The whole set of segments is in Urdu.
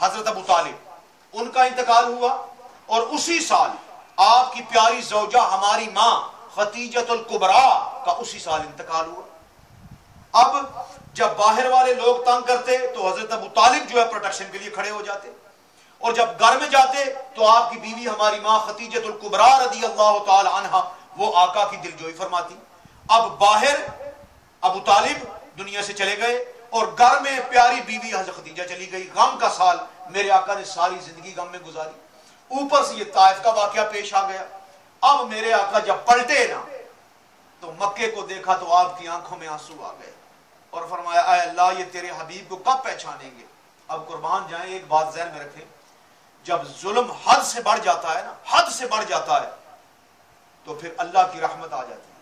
حضرت ابو طالب، ان کا انتقال ہوا، اور اسی سال آپ کی پیاری زوجہ ہماری ماں خدیجۃ الکبریٰ کا اسی سال انتقال ہوا۔ اب جب باہر والے لوگ تنگ کرتے تو حضرت ابو طالب جو ہے پروٹیکشن کے لیے کھڑے ہو جاتے، اور جب گھر میں جاتے تو آپ کی بیوی ہماری ماں خدیجۃ الکبریٰ رضی اللہ تعالی عنہا وہ آقا کی دلجوئی فرماتی۔ اب باہر ابو طالب دنیا سے چلے گئے اور گھر میں پیاری بیوی حضرت خدیجہ چلی گئی۔ غم کا سال میرے آقا نے ساری زندگی غم میں گزاری، اوپر سے یہ طائف کا واقعہ پیش آ گیا۔ اب میرے آقا جب پلٹے نا تو مکے کو دیکھا تو آپ کی آنکھوں میں آنسو آ گئے اور فرمایا اے اللہ یہ تیرے حبیب کو کب پہچانیں گے۔ اب قربان جائیں، ایک بات ذہن میں رکھیں، جب ظلم حد سے بڑھ جاتا ہے نا، حد سے بڑھ جاتا ہے، تو پھر اللہ کی رحمت آ جاتی ہے۔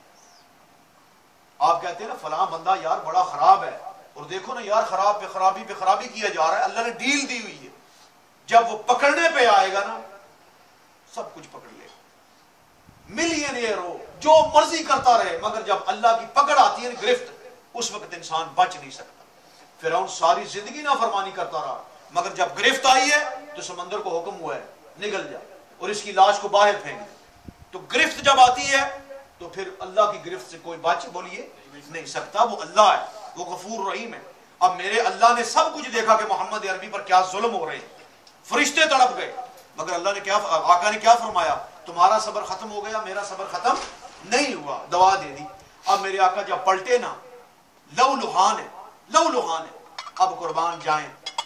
آپ کہتے ہیں نا فلاں بندہ یار بڑا خراب ہے، اور دیکھو نا یار خراب پہ خرابی کیا جا رہا ہے، اللہ نے ڈیل دی ہوئی ہے، جب وہ پکڑنے پہ آئے گا نا سب کچھ پکڑ لے گا، ملینئر ہو جو مرضی کرتا رہے، مگر جب اللہ کی پکڑ آتی ہے گرفت، اس وقت انسان بچ نہیں سکتا۔ فرعون ساری زندگی نافرمانی کرتا رہا، مگر جب گرفت آئی ہے تو سمندر کو حکم ہوا ہے نگل جا اور اس کی لاش کو باہر پھینک دے۔ تو گرفت جب آتی ہے تو پھر اللہ کی گرفت سے کوئی بچ بولیے نہیں سکتا، وہ اللہ ہے، وہ غفور رحیم ہے۔ اب میرے اللہ نے سب کچھ دیکھا کہ محمد عربی پر کیا ظلم ہو رہے ہیں، فرشتے تڑپ گئے، مگر اللہ نے آقا نے کیا فرمایا، تمہارا صبر ختم ہو گیا، میرا صبر ختم نہیں ہوا، دوا دے دی۔ اب میرے آقا جب پلٹے نا لو لوہان ہے۔ اب قربان جائیں،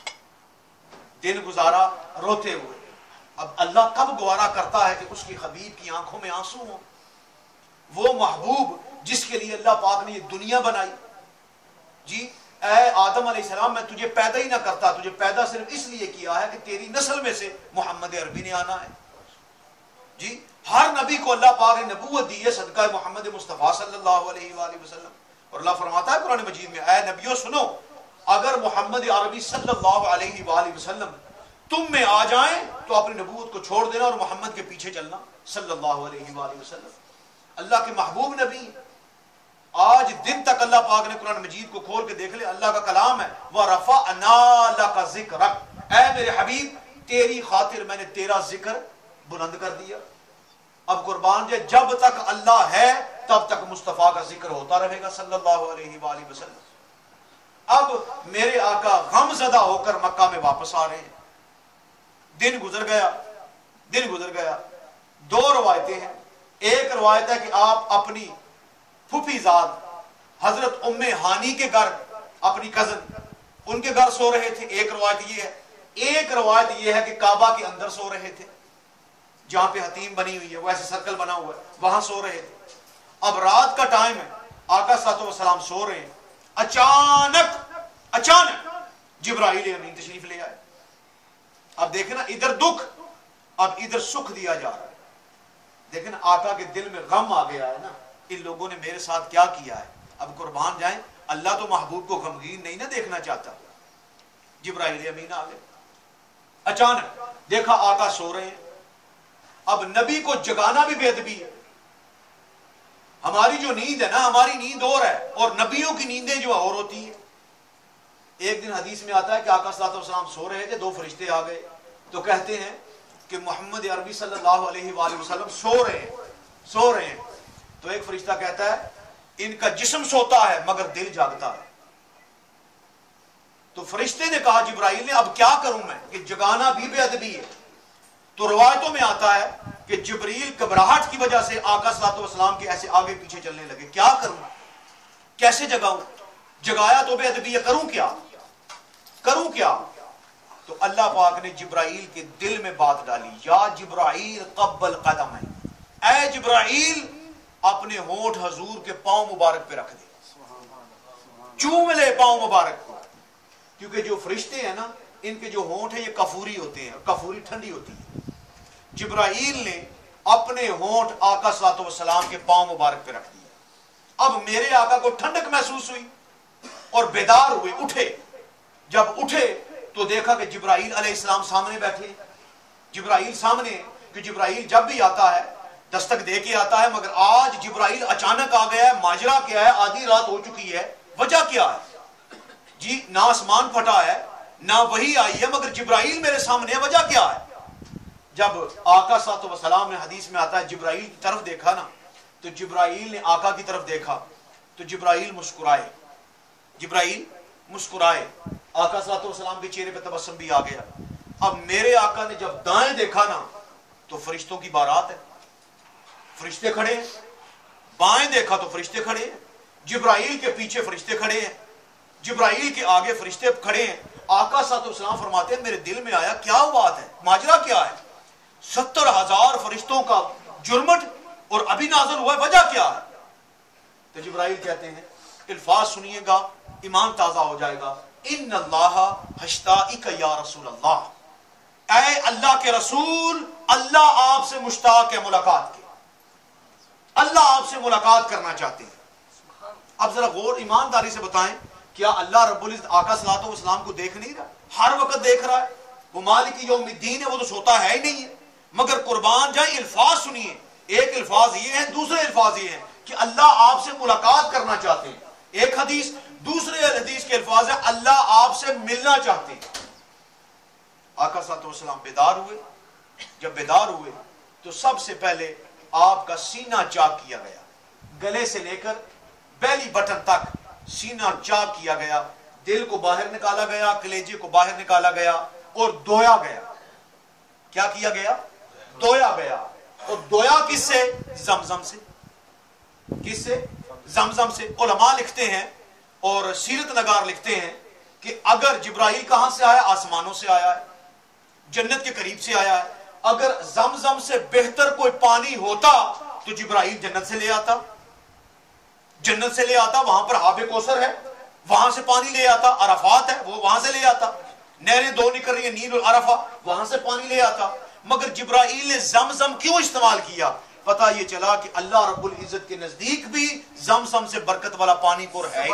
دن گزارا روتے ہوئے۔ اب اللہ کب گوارا کرتا ہے کہ اس کی حبیب کی آنکھوں میں آنسو ہوں، وہ محبوب جس کے لیے اللہ پاک نے یہ دنیا بنائی۔ جی اے آدم علیہ السلام، میں تجھے پیدا ہی نہ کرتا، تجھے پیدا صرف اس لیے کیا ہے کہ تیری نسل میں سے محمد عربی نے آنا ہے۔ جی ہر نبی کو اللہ پاک نے نبوت دی ہے صدقہ محمد مصطفیٰ صلی اللہ علیہ وآلہ وسلم، اور اللہ فرماتا ہے قرآن مجید میں، اے نبیوں سنو، اگر محمد عربی صلی اللہ علیہ وآلہ وسلم تم میں آ جائیں تو اپنی نبوت کو چھوڑ دینا اور محمد کے پیچھے چلنا صلی اللہ علیہ وآلہ وسلم۔ اللہ کے محبوب نبی، آج دن تک اللہ پاک نے قرآن مجید کو کھول کے دیکھ لے، اللہ کا کلام ہے، وَرَفَعْنَا لَكَ ذِكْرَكَ، اے میرے حبیب تیری خاطر میں نے تیرا ذکر بلند کر دیا۔ اب قربان جائے، جب تک اللہ ہے تب تک مصطفیٰ کا ذکر ہوتا رہے گا صلی اللہ علیہ وآلہ وسلم۔ اب میرے آقا غم زدہ ہو کر مکہ میں واپس آ رہے ہیں، دن گزر گیا۔ دو روایتیں ہیں، ایک روایت ہے کہ آپ اپنی پھوپھی زاد حضرت ام ہانی کے گھر، اپنی کزن ان کے گھر سو رہے تھے، ایک روایت یہ ہے۔ ایک روایت یہ ہے کہ کعبہ کے اندر سو رہے تھے، جہاں پہ حتیم بنی ہوئی ہے، وہ ایسے سرکل بنا ہوا ہے، وہاں سو رہے تھے۔ اب رات کا ٹائم ہے، آقا صلی اللہ علیہ وسلم سو رہے ہیں، اچانک جبرائیل امین تشریف لے آئے۔ اب دیکھیں نا، ادھر دکھ، اب ادھر سکھ دیا جا رہا ہے۔ دیکھیں نا، آقا کے دل میں غم آ گیا ہے نا، ان لوگوں نے میرے ساتھ کیا کیا ہے۔ اب قربان جائیں، اللہ تو محبوب کو غمگین نہیں نہ دیکھنا چاہتا۔ جبرائیل امین آ گئے، اچانک دیکھا آقا سو رہے ہیں۔ اب نبی کو جگانا بھی بے ادبی ہے۔ ہماری جو نیند ہے نا، ہماری نیند اور ہے، اور نبیوں کی نیندیں جو اور ہوتی ہیں۔ ایک دن حدیث میں آتا ہے کہ آقا صلی اللہ علیہ وسلم سو رہے تھے، دو فرشتے آ گئے تو کہتے ہیں کہ محمد عربی صلی اللہ علیہ وآلہ وسلم سو رہے ہیں۔ تو ایک فرشتہ کہتا ہے ان کا جسم سوتا ہے مگر دل جاگتا ہے۔ تو فرشتے نے کہا جبرائیل نے، اب کیا کروں میں کہ جگانا بھی بے ادبی ہے۔ تو روایتوں میں آتا ہے کہ جبریل گھبراہٹ کی وجہ سے آقا صلی اللہ علیہ وسلم کے ایسے آگے پیچھے چلنے لگے، کیا کروں، کیسے جگاؤں، جگایا تو بے ادبی ہے، کروں کیا۔ تو اللہ پاک نے جبرائیل کے دل میں بات ڈالی، یا جبرائیل قبل قدم ہے، اے جبرائیل اپنے ہونٹ حضور کے پاؤں مبارک پہ رکھ دے، چوم لے پاؤں مبارک کو، کیونکہ جو فرشتے ہیں نا، ان کے جو ہونٹ ہیں یہ کفوری ہوتے ہیں، کفوری ٹھنڈی ہوتی ہے۔ جبرائیل نے اپنے ہونٹ آقا صلی اللہ علیہ وسلم کے پاؤں مبارک پہ رکھ دیا۔ اب میرے آقا کو ٹھنڈک محسوس ہوئی اور بیدار ہوئے، اٹھے۔ جب اٹھے تو دیکھا کہ جبرائیل علیہ السلام سامنے بیٹھے۔ جبرائیل سامنے، کہ جبرائیل جب بھی آتا ہے دستک دے کے آتا ہے، مگر آج جبرائیل اچانک آ گیا ہے۔ ماجرا کیا ہے؟ آدھی رات ہو چکی ہے، وجہ کیا ہے؟ جی نہ آسمان پھٹا ہے نہ وہی آئی ہے مگر جبرائیل میرے سامنے ہے، وجہ کیا ہے؟ جب آقا صلی اللہ علیہ وسلم نے حدیث میں آتا ہے جبرائیل کی طرف دیکھا نا، تو جبرائیل نے آقا کی طرف دیکھا تو جبرائیل مسکرائے، جبرائیل مسکرائے، آقا صلی اللہ علیہ وسلم کے چہرے پہ تبسم بھی آ گیا۔ اب میرے آقا نے جب دائیں دیکھا نا تو فرشتوں کی بارات ہے، فرشتے کھڑے ہیں، بائیں دیکھا تو فرشتے کھڑے ہیں، جبرائیل کے پیچھے فرشتے کھڑے ہیں، جبرائیل کے آگے فرشتے کھڑے ہیں۔ آقا صلی اللہ علیہ وسلم فرماتے ہیں میرے دل میں آیا کیا بات ہے، ماجرا کیا ہے؟ 70,000 فرشتوں کا جرمٹ اور ابھی نازل ہوا ہے، وجہ کیا ہے؟ تو جبرائیل کہتے ہیں، الفاظ سنیے گا ایمان تازہ ہو جائے گا، ان اللہ حشتائک یا رسول اللہ، اے اللہ کے رسول، اللہ آپ سے مشتاق ہے ملاقات کے، اللہ آپ سے ملاقات کرنا چاہتے ہیں۔ اب ذرا غور ایمانداری سے بتائیں، کیا اللہ رب العزت آقا صلی اللہ علیہ وسلم کو دیکھ نہیں رہا؟ ہر وقت دیکھ رہا ہے، وہ مالک یوم الدین ہے، وہ تو سوتا ہے ہی نہیں ہے۔ مگر قربان جائیں، الفاظ سنیے، ایک الفاظ یہ ہیں، دوسرے الفاظ یہ ہیں کہ اللہ آپ سے ملاقات کرنا چاہتے ہیں، ایک حدیث، دوسرے حدیث کے الفاظ ہیں اللہ آپ سے ملنا چاہتے ہیں۔ آقا صلی اللہ علیہ وسلم بیدار ہوئے، جب بیدار ہوئے تو سب سے پہلے آپ کا سینہ چاک کیا گیا، گلے سے لے کر بیلی بٹن تک سینہ چاک کیا گیا، دل کو باہر نکالا گیا، کلیجے کو باہر نکالا گیا اور دھویا گیا۔ کیا کیا گیا؟ دھویا گیا۔ اور دھویا کس سے؟ زمزم سے۔ کس سے؟ زمزم سے۔ علماء لکھتے ہیں اور سیرت نگار لکھتے ہیں کہ اگر جبرائیل کہاں سے آیا؟ آسمانوں سے آیا ہے، جنت کے قریب سے آیا ہے۔ اگر زمزم سے بہتر کوئی پانی ہوتا تو جبرائیل جنت سے لے آتا، جنت سے لے آتا، وہاں پر حوض کوثر ہے، وہاں سے پانی لے آتا، عرفات ہے وہ وہاں سے لے آتا، نہریں دو نکل رہی ہیں نیل اور عرفہ، وہاں سے پانی لے آتا۔ مگر جبرائیل نے زمزم کیوں استعمال کیا؟ پتہ یہ چلا کہ اللہ رب العزت کے نزدیک بھی زمزم سے برکت والا پانی کو ہے ہی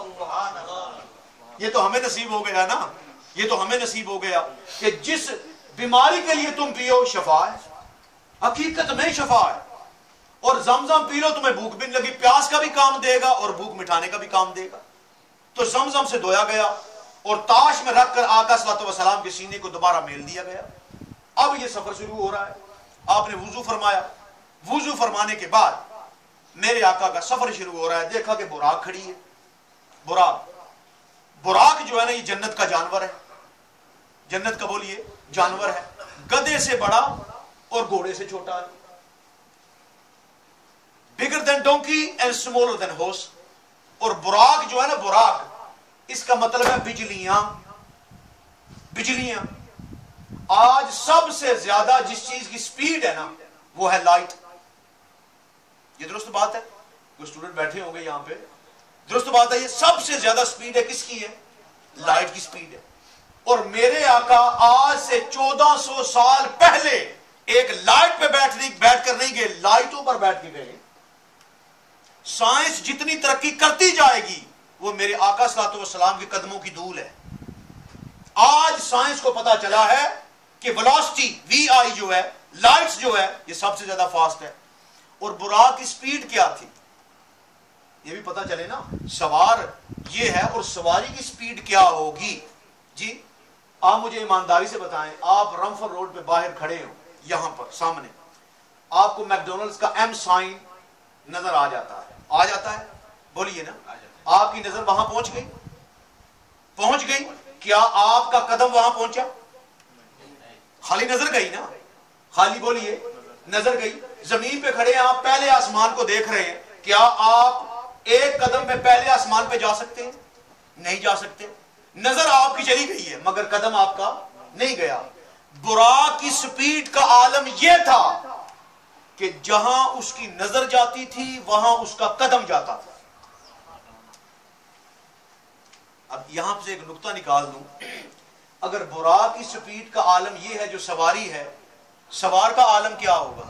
نہیں۔ یہ تو ہمیں نصیب ہو گیا نا، یہ تو ہمیں نصیب ہو گیا کہ جس بیماری کے لیے تم پیو شفا ہے، حقیقت میں شفا ہے، اور زمزم پی لو تمہیں بھوک بھی نہیں لگی، پیاس کا بھی کام دے گا اور بھوک مٹھانے کا بھی کام دے گا۔ تو زمزم سے دھویا گیا اور تاش میں رکھ کر آقا صلی اللہ علیہ وسلم کے سینے کو دوبارہ میل دیا گیا۔ اب یہ سفر شروع ہو رہا ہے، آپ نے وضو فرمایا، وضو فرمانے کے بعد میرے آقا کا سفر شروع ہو رہا ہے۔ دیکھا کہ براق کھڑی ہے، براق جو ہے نا یہ جنت کا جانور ہے، جنت کا بولیے جانور ہے، گدھے سے بڑا اور گھوڑے سے چھوٹا ہے، bigger than donkey and smaller than horse۔ اور براق جو ہے نا، براق اس کا مطلب ہے بجلیاں، بجلیاں۔ آج سب سے زیادہ جس چیز کی سپیڈ ہے نا وہ ہے لائٹ۔ یہ درست بات ہے؟ کوئی اسٹوڈنٹ بیٹھے ہوں گے یہاں پہ، درست بات ہے، یہ سب سے زیادہ سپیڈ ہے کس کی ہے؟ لائٹ کی سپیڈ ہے۔ اور میرے آقا آج سے 1400 سال پہلے ایک لائٹ پہ بیٹھ کر نہیں گئے، لائٹوں پر بیٹھ کے گئے۔ سائنس جتنی ترقی کرتی جائے گی وہ میرے آقا صلی اللہ علیہ وسلم کے قدموں کی دھول ہے۔ آج سائنس کو پتا چلا ہے کہ ویلوسٹی وی آئی جو ہے، لائٹس جو ہے، یہ سب سے زیادہ فاسٹ ہے۔ اور براق کی سپیڈ کیا تھی یہ بھی پتا چلے نا، سوار یہ ہے اور سواری کی سپیڈ کیا ہوگی؟ جی آپ مجھے ایمانداری سے بتائیں، آپ رمفر روڈ پہ باہر کھڑے ہو، یہاں پر سامنے آپ کو میکڈونلڈز کا ایم سائن نظر آ جاتا ہے، آ جاتا ہے؟ بولیے نا، آپ کی نظر وہاں پہنچ گئی؟ پہنچ گئی؟ کیا آپ کا قدم وہاں پہنچا؟ خالی نظر گئی نا، خالی بولیے نظر گئی۔ زمین پہ کھڑے ہیں آپ، پہلے آسمان کو دیکھ رہے ہیں، کیا آپ ایک قدم پہ پہلے آسمان پہ جا سکتے ہیں؟ نہیں جا سکتے۔ نظر آپ کی چلی گئی ہے مگر قدم آپ کا نہیں گیا۔ براق کی سپیڈ کا عالم یہ تھا کہ جہاں اس کی نظر جاتی تھی وہاں اس کا قدم جاتا تھا۔ اب یہاں سے ایک نقطہ نکال دوں، اگر براق کی سپیڈ کا عالم یہ ہے جو سواری ہے، سوار کا عالم کیا ہوگا؟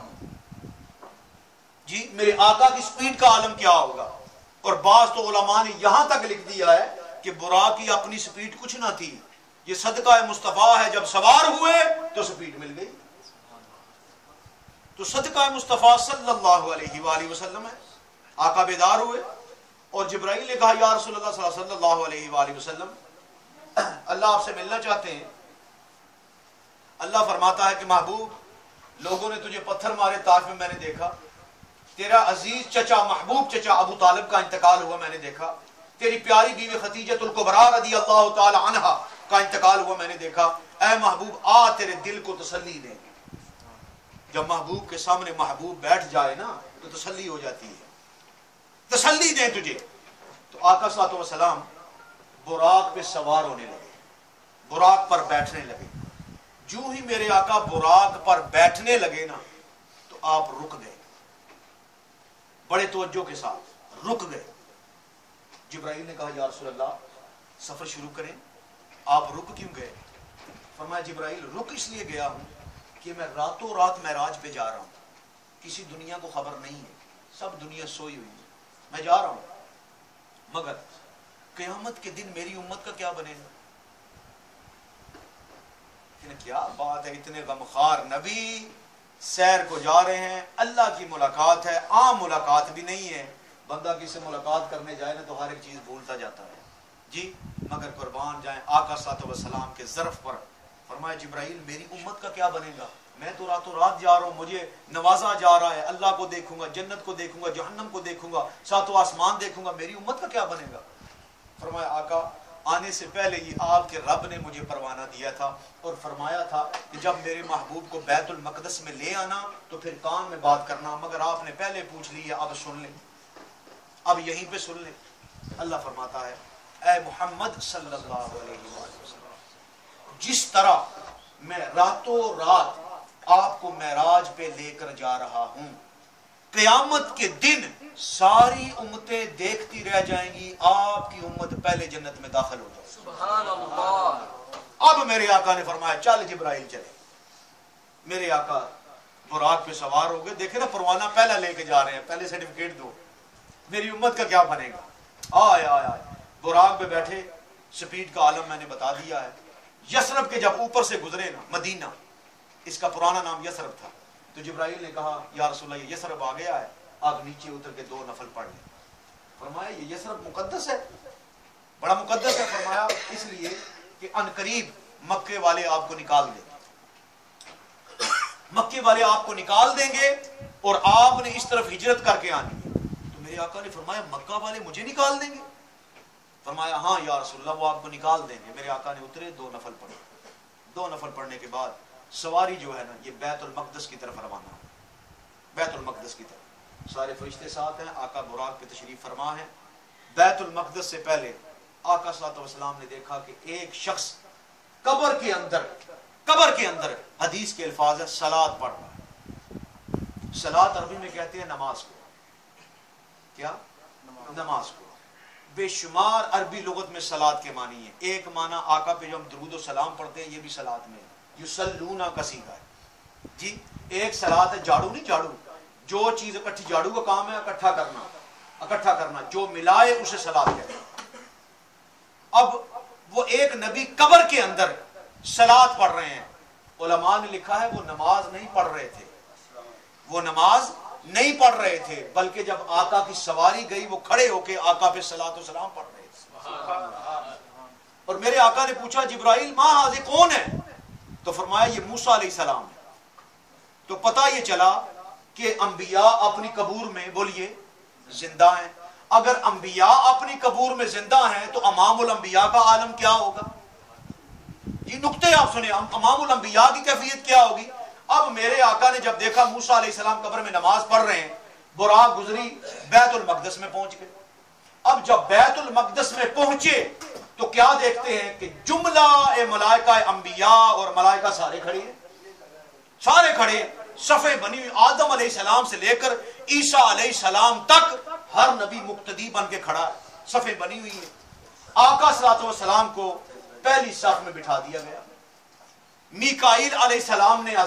جی میرے آقا کی سپیڈ کا عالم کیا ہوگا؟ اور بعض تو علماء نے یہاں تک لکھ دیا ہے کہ براق کی اپنی سپیڈ کچھ نہ تھی، یہ صدقہ مصطفیٰ ہے، جب سوار ہوئے تو سپیڈ مل گئی۔ تو صدقہ مصطفیٰ صلی اللہ علیہ وآلہ وسلم ہے۔ آقا بیدار ہوئے اور جبرائیل نے کہا یا رسول اللہ صلی اللہ علیہ وآلہ وسلم اللہ آپ سے ملنا چاہتے ہیں. اللہ فرماتا ہے کہ محبوب لوگوں نے تجھے پتھر مارے طائف میں نے دیکھا. تیرا عزیز چچا محبوب چچا ابو طالب کا انتقال ہوا میں نے دیکھا. تیری پیاری بیوی خدیجہ الکبریٰ رضی اللہ تعالی عنہا کا انتقال ہوا میں نے دیکھا. اے محبوب آ تیرے دل کو تسلی دیں. جب محبوب کے سامنے محبوب بیٹھ جائے نا تو تسلی ہو جاتی ہے. تسلی دیں تجھے. تو آقا صلی اللہ علیہ وسلم براق پہ سوار ہونے لگے, براق پر بیٹھنے لگے. جو ہی میرے آقا براق پر بیٹھنے لگے نا تو آپ رک گئے, بڑے توجہ کے ساتھ رک گئے. جبرائیل نے کہا یا رسول اللہ سفر شروع کریں. آپ رک کیوں گئے؟ فرمایا جبرائیل رک اس لیے گیا ہوں کہ میں راتوں رات معراج پہ جا رہا ہوں. کسی دنیا کو خبر نہیں ہے, سب دنیا سوئی ہوئی ہے, میں جا رہا ہوں. مگر قیامت کے دن میری امت کا کیا بنے گا؟ کیا بات ہے, اتنے غمخوار نبی سیر کو جا رہے ہیں. اللہ کی ملاقات ہے, عام ملاقات بھی نہیں ہے. بندہ کسی سے ملاقات کرنے جائے نا تو ہر ایک چیز بھولتا جاتا ہے جی. مگر قربان جائیں آقا صلی اللہ علیہ وسلم کے ظرف پر. فرمایا جبرائیل میری امت کا کیا بنے گا؟ میں تو راتوں رات جا رہا ہوں, مجھے نوازا جا رہا ہے. اللہ کو دیکھوں گا, جنت کو دیکھوں گا, جہنم کو دیکھوں گا, ساتوں آسمان دیکھوں گا. میری امت کا کیا بنے گا؟ فرمایا آقا آنے سے پہلے ہی آپ کے رب نے مجھے پروانہ دیا تھا اور فرمایا تھا کہ جب میرے محبوب کو بیت المقدس میں لے آنا تو پھر کان میں بات کرنا. مگر آپ نے پہلے پوچھ لی ہے, اب سن لیں, اب یہیں پہ سن لیں. اللہ فرماتا ہے اے محمد صلی اللہ علیہ وسلم, جس طرح میں راتوں رات آپ کو معراج پہ لے کر جا رہا ہوں, قیامت کے دن ساری امتیں دیکھتی رہ جائیں گی آپ کی امت پہلے جنت میں داخل ہو جائے. سبحان اللہ. اب میرے آقا نے فرمایا چل جبرائیل چلے. میرے آقا براق پہ سوار ہو گئے. دیکھیں نا پروانہ پہلا لے کے جا رہے ہیں, پہلے سرٹیفکیٹ دو, میری امت کا کیا بنے گا. آئے آئے آئے براق پہ بیٹھے. سپیڈ کا عالم میں نے بتا دیا ہے. یثرب کے جب اوپر سے گزرے نا, مدینہ اس کا پرانا نام یثرب تھا, تو جبرائیل نے کہا یا رسول اللہ یہ یثرب آ گیا ہے, آپ نیچے اتر کے 2 نفل پڑھ لیں. فرمایا یہ یثرب مقدس ہے, بڑا مقدس ہے. فرمایا اس لیے کہ ان قریب مکے والے آپ کو نکال دیں گے, مکے والے آپ کو نکال دیں گے اور آپ نے اس طرف ہجرت کر کے آنی ہے. تو میرے آقا نے فرمایا مکہ والے مجھے نکال دیں گے؟ فرمایا ہاں یا رسول اللہ وہ آپ کو نکال دیں گے. میرے آقا نے اترے, 2 نفل پڑھے. 2 نفل پڑھنے کے بعد سواری جو ہے نا یہ بیت المقدس کی طرف روانہ ہے, بیت المقدس کی طرف. سارے فرشتے ساتھ ہیں, آقا براق پہ تشریف فرما ہے. بیت المقدس سے پہلے آقا صلی اللہ علیہ وسلم نے دیکھا کہ ایک شخص قبر کے اندر حدیث کے الفاظ ہے صلاۃ پڑھ رہا ہے. صلاۃ عربی میں کہتے ہیں نماز کو. کیا؟ نماز کو. بے شمار عربی لغت میں صلاۃ کے معنی ہے. ایک معنی آقا پہ جو ہم درود و سلام پڑھتے ہیں یہ بھی صلاۃ میں ہے, یصلون کا صیغہ ہے جی. ایک صلاۃ ہے جھاڑو نہیں, جھاڑو جو چیز اکٹھی, جھاڑو کا کام ہے اکٹھا کرنا, جو ملائے اسے صلاۃ کہتے ہیں. اب وہ ایک نبی قبر کے اندر صلاۃ پڑھ رہے ہیں. علماء نے لکھا ہے وہ نماز نہیں پڑھ رہے تھے, وہ نماز نہیں پڑھ رہے تھے, بلکہ جب آقا کی سواری گئی وہ کھڑے ہو کے آقا پہ صلاۃ و سلام پڑھ رہے تھے. اور میرے آقا نے پوچھا جبرائیل ما ہاذا کون ہے؟ تو فرمایا یہ موسیٰ علیہ السلام ہے. تو پتہ یہ چلا کہ انبیاء اپنی قبور میں بولیے زندہ ہیں. اگر انبیاء اپنی قبور میں زندہ ہیں تو امام الانبیاء کا عالم کیا ہوگا. یہ نقطے آپ سنیں, امام الانبیاء کی کیفیت کیا ہوگی. اب میرے آقا نے جب دیکھا موسیٰ علیہ السلام قبر میں نماز پڑھ رہے ہیں, براق گزری, بیت المقدس میں پہنچ گئے. اب جب بیت المقدس میں پہنچے تو کیا دیکھتے ہیں کہ جملہ ملائکہ انبیاء اور ملائکہ سارے کھڑے ہیں, سارے کھڑے, صفیں بنی ہوئی. آدم علیہ السلام سے لے کر عیسیٰ علیہ السلام تک ہر نبی مقتدی بن کے کھڑا ہے, صفیں بنی ہوئی ہیں. آقا صلی اللہ علیہ وسلم کو پہلی صف میں بٹھا دیا گیا. میکائیل علیہ السلام نے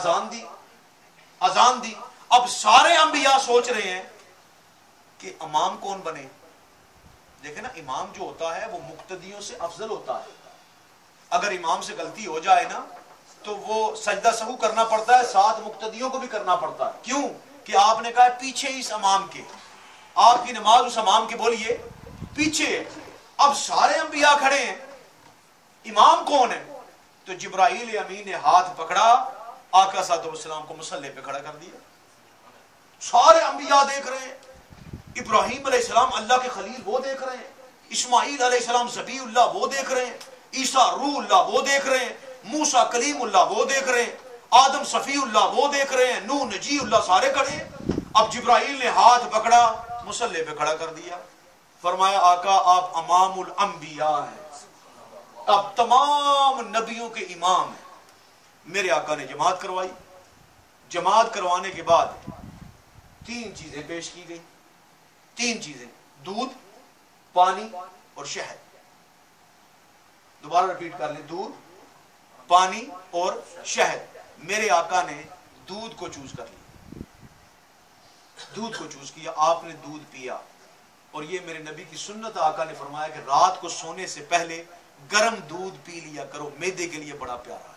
اذان دی. اب سارے انبیاء سوچ رہے ہیں کہ امام کون بنے. دیکھیں نا, امام جو ہوتا ہے وہ مقتدیوں سے افضل ہوتا ہے. اگر امام سے غلطی ہو جائے نا تو وہ سجدہ سہو کرنا پڑتا ہے, ساتھ مقتدیوں کو بھی کرنا پڑتا ہے. کیوں کہ آپ نے کہا ہے پیچھے اس امام کے, آپ کی نماز اس امام کے بولیے پیچھے. اب سارے انبیاء کھڑے ہیں, इमाम कौन है? तो जिब्राइल अमीन ने हाथ पकड़ा, आका सल्लल्लाहु को मुसल्ले पे खड़ा कर दिया। सारे अंबिया देख रहे हैं, इब्राहिम अलैहिस्सलाम अल्लाह के खलील वो देख रहे हैं, इस्माइल अलैहिस्सलाम ज़बीउल्लाह वो देख रहे हैं, ईसा रूहुल्लाह वो देख रहे हैं, मूसा कलीमुल्लाह वो देख रहे हैं, आदम सफीउल्लाह वो देख रहे हैं, नूह नजीउल्लाह सारे खड़े हैं। अब जिब्राइल ने हाथ पकड़ा, मुसल्ले पे खड़ा कर दिया, फरमाया आका आप इमामुल अंबिया हैं, अब तमाम नबियों के इमाम हैं। मेरे आका ने जमात करवाई। जमात करवाने के बाद 3 चीजें पेश की गई, 3 चीजें, दूध, पानी और शहद। दोबारा रिपीट कर ले, दूध, पानी और शहद। मेरे आका ने दूध को चूज कर लिया, दूध को चूज किया, आपने दूध पिया। और ये मेरे नबी की सुन्नत, आका ने फरमाया कि रात को सोने से पहले गर्म दूध पी लिया करो, मैदे के लिए बड़ा प्यारा है।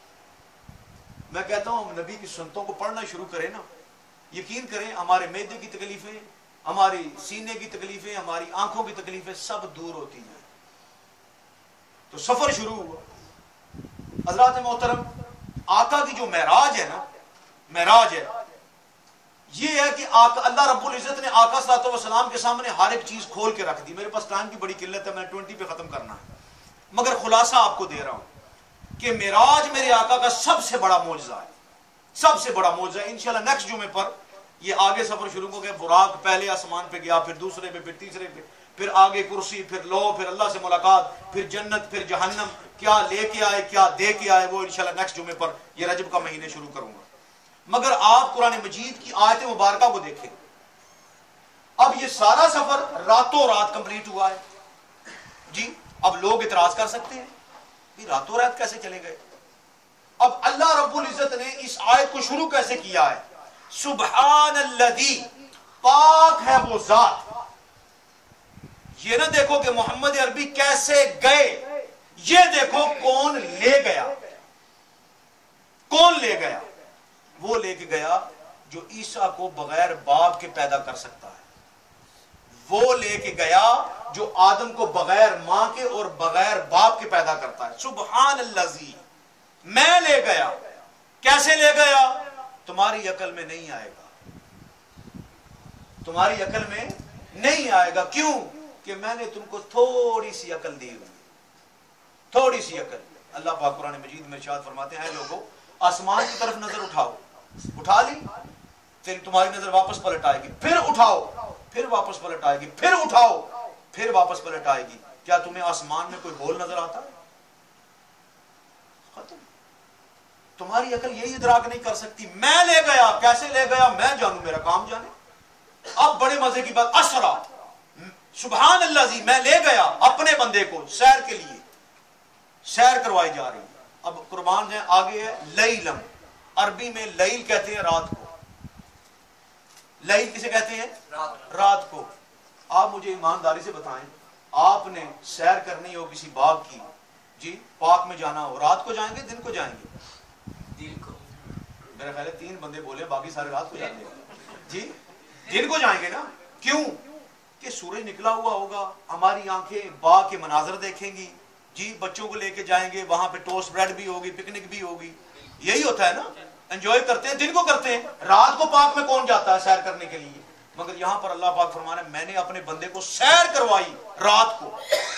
मैं कहता हूं हम नबी की सुन्नतों को पढ़ना शुरू करें ना, यकीन करें हमारे मैदे की तकलीफें, हमारी सीने की तकलीफें, हमारी आंखों की तकलीफें सब दूर होती हैं। तो सफर शुरू हुआ। हज़रात मोहतरम, आका की जो महराज है ना, महराज है, ये है कि आका अल्लाह रब्बुल इज्जत ने आका सल्लल्लाहु अलैहि वसल्लम के सामने हर एक चीज खोल के रख दी। मेरे पास टाइम की बड़ी किल्लत है, मैं 20 पे खत्म करना है, मगर खुलासा आपको दे रहा हूं कि मेराज मेरे आका का सबसे बड़ा मौजज़ा है, सबसे बड़ा मौजज़ा है। इंशाल्लाह नेक्स्ट जुमे पर ये आगे सफर शुरू हो गया। बुराक पहले आसमान पे गया, फिर दूसरे पे, फिर तीसरे पे, फिर आगे कुर्सी, फिर लो, फिर अल्लाह से मुलाकात, फिर जन्नत, फिर जहन्नम, क्या लेके आए क्या दे के आए, वो इंशाल्लाह नेक्स्ट जुमे पर, ये रजब का महीने शुरू करूंगा। मगर आप कुरान मजीद की आयत मुबारका को देखें। अब ये सारा सफर रातों रात कंप्लीट हुआ है जी। अब लोग इतराज कर सकते हैं कि रातों रात कैसे चले गए। अब अल्लाह रब्बुल इज्जत ने इस आयत को शुरू कैसे किया है? सुब्हानल्लज़ी, पाक है वो जात। ये ना देखो कि मोहम्मद अरबी कैसे गए, ये देखो कौन ले गया। कौन ले गया? वो लेके गया जो ईसा को बगैर बाप के पैदा कर सकता है। वो लेके गया जो आदम को बगैर मां के और बगैर बाप के पैदा करता है। सुब्हानल्लज़ी, मैं ले गया। कैसे ले गया? तुम्हारी अकल में नहीं आएगा, तुम्हारी अकल में नहीं आएगा। क्यों? कि मैंने तुमको थोड़ी सी अकल दी हुई, थोड़ी सी अकल। अल्लाह पाक कुरान मजीद में इरशाद फरमाते हैं, लोगों आसमान की तरफ नजर उठाओ, उठा ली, फिर तुम्हारी नजर वापस पलट आएगी, फिर उठाओ, फिर वापस पलट आएगी, फिर उठाओ, फिर वापस पलट आएगी। क्या तुम्हें आसमान में कोई होल नजर आता है? खत्म। तुम्हारी अकल यही इदराक नहीं कर सकती। मैं ले गया, कैसे ले गया मैं जानू, मेरा काम जाने। अब बड़े मजे की बात, असरा, सुभान अल्लाह जी, मैं ले गया अपने बंदे को सैर के लिए, सैर करवाई जा रही है। अब कुर्बान है, आगे है लैलम, अरबी में लैल कहते हैं रात को। लैल किसे कहते हैं? रात को। आप मुझे ईमानदारी से बताएं, आपने सैर करनी हो किसी बाग की जी, पार्क में जाना हो, रात को जाएंगे दिन को जाएंगे? दिन को। मेरा ख्याल है 3 बंदे बोले, बाकी सारे रात को जाएंगे जी। दिन को जाएंगे ना। क्यों? कि सूरज निकला हुआ होगा, हमारी आंखें बाग के मनाजर देखेंगी जी, बच्चों को लेके जाएंगे, वहां पे टोस्ट ब्रेड भी होगी, पिकनिक भी होगी। यही होता है ना, एंजॉय करते हैं, दिन को करते हैं। रात को पार्क में कौन जाता है सैर करने के लिए? मगर यहां पर अल्लाह पाक फरमाना, मैंने अपने बंदे को सैर करवाई रात को।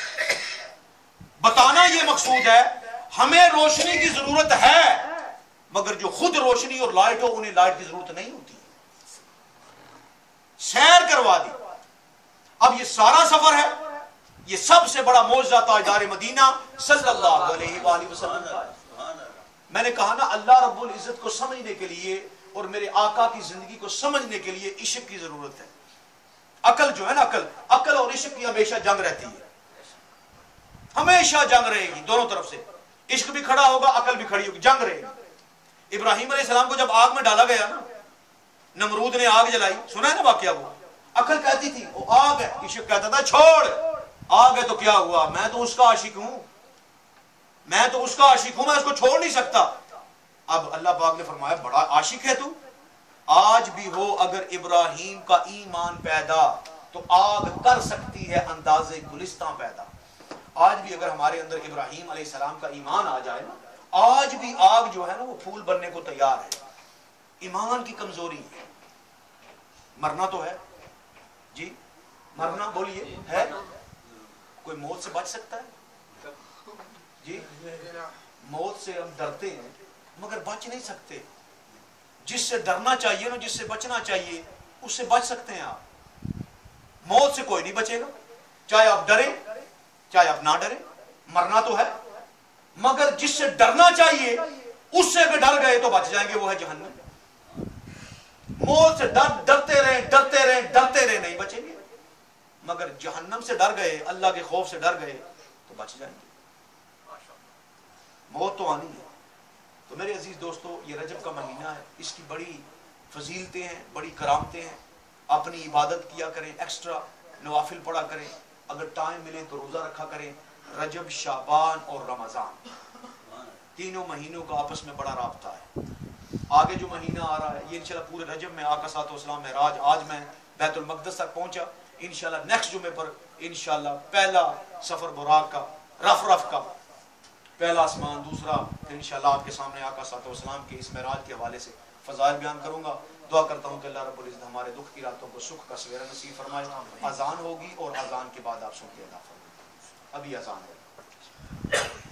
बताना ये मकसूद है, हमें रोशनी की जरूरत है, मगर जो खुद रोशनी और लाइट हो उन्हें लाइट की जरूरत नहीं होती। सैर करवा दी। अब ये सारा सफर है, ये सबसे बड़ा मौजज़ा ताजदार मदीना सल्लल्लाहु अलैहि वसल्लम का। मैंने कहा ना, अल्लाह रब्बुल इज्जत को समझने के लिए और मेरे आका की जिंदगी को समझने के लिए इश्क की जरूरत है। अकल जो है ना, अकल और इश्क की हमेशा जंग रहती है, हमेशा जंग रहेगी दोनों तरफ से। इश्क भी खड़ा होगा, अकल भी खड़ी होगी, जंग रहेगी। इब्राहिम अलैहिस्सलाम को जब आग में डाला गया ना, नमरूद ने आग जलाई, सुना है ना वाकया वो। अकल कहती थी वो आग है, इश्क कहता था छोड़, आग है तो क्या हुआ, मैं तो उसका आशिक हूं, मैं तो उसका आशिक हूं, मैं उसको छोड़ नहीं सकता। अब अल्लाह पाक ने फरमाया, बड़ा आशिक है तू, आज भी हो अगर इब्राहिम का ईमान पैदा तो आग कर सकती है अंदाजे गुलिस्तां पैदा। آج بھی اگر ہمارے اندر ابراہیم علیہ السلام کا ایمان آ جائے نا، آج بھی آگ جو ہے نا وہ پھول بننے کو تیار ہے. ایمان کی کمزوری ہے. مرنا تو ہے جی، مرنا بولیے ہے. کوئی موت سے بچ سکتا ہے جی؟ موت سے ہم ڈرتے ہیں مگر بچ نہیں سکتے. جس سے ڈرنا چاہیے نا، جس سے بچنا چاہیے، اس سے بچ سکتے ہیں آپ. موت سے کوئی نہیں بچے گا، چاہے آپ ڈریں چاہے آپ نہ ڈریں. مرنا تو ہے مگر جس سے ڈرنا چاہیے اس سے اگر ڈر گئے تو بچ جائیں گے، وہ ہے جہنم. موت سے ڈرتے رہیں ڈرتے رہیں ڈرتے رہیں، نہیں بچیں گے. مگر جہنم سے ڈر گئے، اللہ کے خوف سے ڈر گئے تو بچ جائیں گے. موت تو آنی ہے. تو میرے عزیز دوستو، یہ رجب کا مہینہ ہے، اس کی بڑی فضیلتیں ہیں، بڑی کرامتیں ہیں. اپنی عبادت کیا کریں، ایکسٹرا نوافل پڑھا کریں، اگر ٹائم ملے تو روزہ رکھا کریں. رجب، شعبان اور رمضان، تینوں مہینوں کا آپس میں بڑا رابطہ ہے. آگے جو مہینہ آ رہا ہے یہ انشاءاللہ پورے رجب میں آقا صلی اللہ علیہ وسلم معراج، آج میں بیت المقدس تک پہنچا. انشاءاللہ نیکسٹ جمعے پر انشاءاللہ پہلا سفر براق کا، رف کا پہلا آسمان، دوسرا انشاءاللہ آپ کے سامنے آقا صلی اللہ علیہ وسلم کے اس معراج کے حوالے سے فضائل بیان کروں گا. دعا کرتا ہوں کہ اللہ رب العزت ہمارے دکھ کی راتوں کو سکھ کا سویرا نصیب فرمائے. اذان ہوگی اور اذان کے بعد آپ سن کے ادا فرمائیں. ابھی اذان ہے.